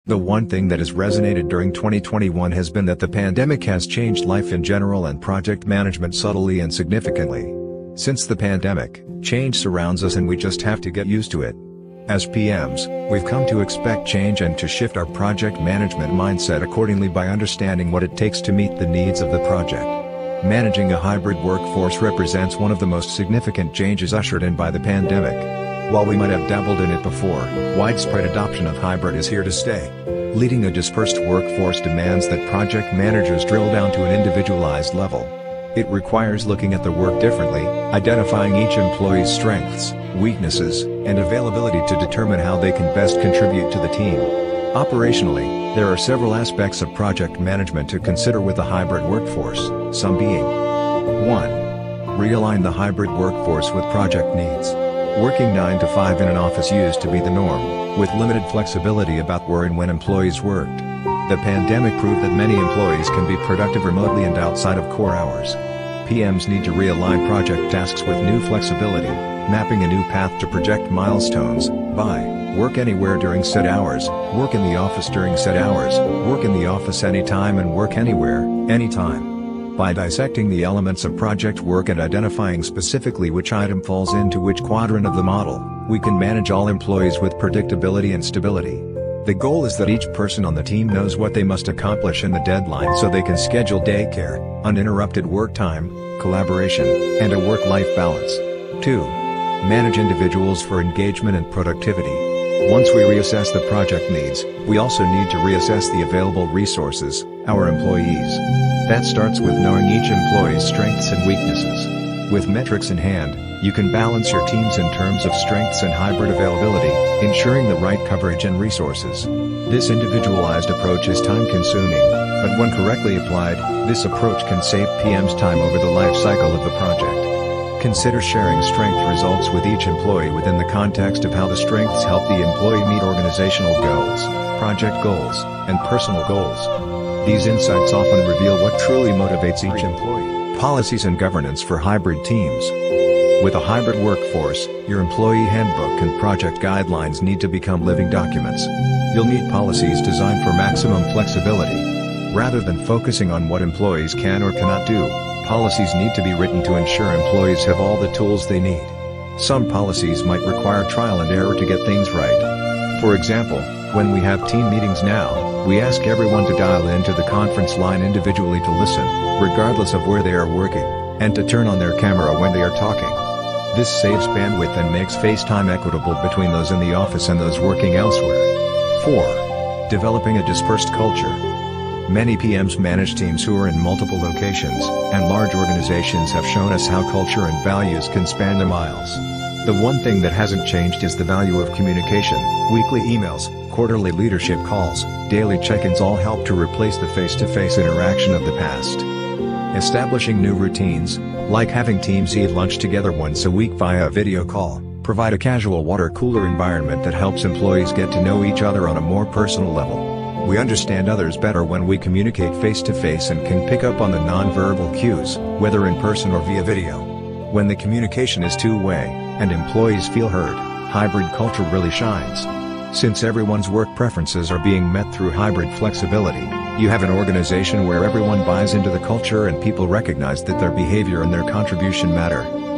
The one thing that has resonated during 2021 has been that the pandemic has changed life in general and project management subtly and significantly. Since the pandemic, change surrounds us and we just have to get used to it. As PMs, we've come to expect change and to shift our project management mindset accordingly by understanding what it takes to meet the needs of the project. Managing a hybrid workforce represents one of the most significant changes ushered in by the pandemic. While we might have dabbled in it before, widespread adoption of hybrid is here to stay. Leading a dispersed workforce demands that project managers drill down to an individualized level. It requires looking at the work differently, identifying each employee's strengths, weaknesses, and availability to determine how they can best contribute to the team. Operationally, there are several aspects of project management to consider with a hybrid workforce, some being 1. Realign the hybrid workforce with project needs. Working 9 to 5 in an office used to be the norm, with limited flexibility about where and when employees worked. The pandemic proved that many employees can be productive remotely and outside of core hours. PMs need to realign project tasks with new flexibility, mapping a new path to project milestones, by work anywhere during set hours, work in the office during set hours, work in the office anytime and work anywhere, anytime. By dissecting the elements of project work and identifying specifically which item falls into which quadrant of the model, we can manage all employees with predictability and stability. The goal is that each person on the team knows what they must accomplish in the deadline so they can schedule daycare, uninterrupted work time, collaboration, and a work-life balance. 2. Manage individuals for engagement and productivity. Once we reassess the project needs, we also need to reassess the available resources, our employees. That starts with knowing each employee's strengths and weaknesses. With metrics in hand, you can balance your teams in terms of strengths and hybrid availability, ensuring the right coverage and resources. This individualized approach is time-consuming, but when correctly applied, this approach can save PMs time over the life cycle of the project. Consider sharing strength results with each employee within the context of how the strengths help the employee meet organizational goals, project goals, and personal goals. These insights often reveal what truly motivates each employee. Policies and governance for hybrid teams. With a hybrid workforce, your employee handbook and project guidelines need to become living documents. You'll need policies designed for maximum flexibility. Rather than focusing on what employees can or cannot do, policies need to be written to ensure employees have all the tools they need. Some policies might require trial and error to get things right. For example, when we have team meetings now, we ask everyone to dial into the conference line individually to listen, regardless of where they are working, and to turn on their camera when they are talking. This saves bandwidth and makes FaceTime equitable between those in the office and those working elsewhere. 4. Developing a dispersed culture. Many PMs manage teams who are in multiple locations, and large organizations have shown us how culture and values can span the miles. The one thing that hasn't changed is the value of communication. Weekly emails, quarterly leadership calls, daily check-ins all help to replace the face-to-face interaction of the past. Establishing new routines, like having teams eat lunch together once a week via a video call, provide a casual water cooler environment that helps employees get to know each other on a more personal level. We understand others better when we communicate face-to-face and can pick up on the non-verbal cues, whether in person or via video. When the communication is two-way, and employees feel heard, hybrid culture really shines. Since everyone's work preferences are being met through hybrid flexibility, you have an organization where everyone buys into the culture and people recognize that their behavior and their contribution matter.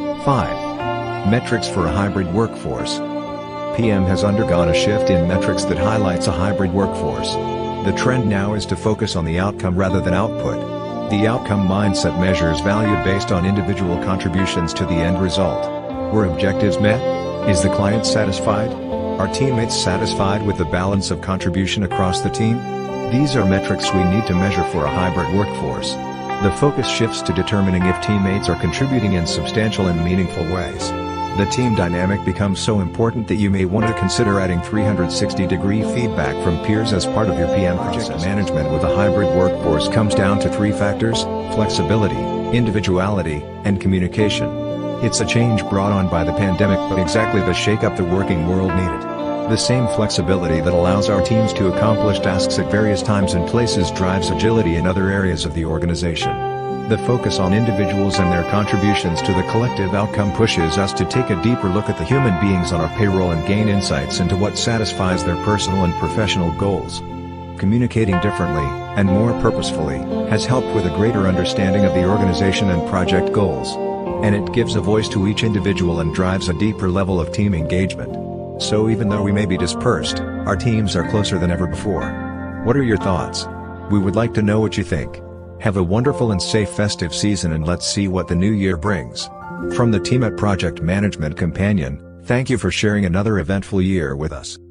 5. Metrics for a hybrid workforce. PM has undergone a shift in metrics that highlights a hybrid workforce. The trend now is to focus on the outcome rather than output. The outcome mindset measures value based on individual contributions to the end result. Were objectives met? Is the client satisfied? Are teammates satisfied with the balance of contribution across the team? These are metrics we need to measure for a hybrid workforce. The focus shifts to determining if teammates are contributing in substantial and meaningful ways. The team dynamic becomes so important that you may want to consider adding 360-degree feedback from peers as part of your PM process. Project management with a hybrid workforce comes down to 3 factors: flexibility, individuality, and communication. It's a change brought on by the pandemic, but exactly the shake-up the working world needed. The same flexibility that allows our teams to accomplish tasks at various times and places drives agility in other areas of the organization. The focus on individuals and their contributions to the collective outcome pushes us to take a deeper look at the human beings on our payroll and gain insights into what satisfies their personal and professional goals. Communicating differently, and more purposefully, has helped with a greater understanding of the organization and project goals. And it gives a voice to each individual and drives a deeper level of team engagement. So even though we may be dispersed, our teams are closer than ever before. What are your thoughts? We would like to know what you think. Have a wonderful and safe festive season, and let's see what the new year brings. From the team at Project Management Companion, thank you for sharing another eventful year with us.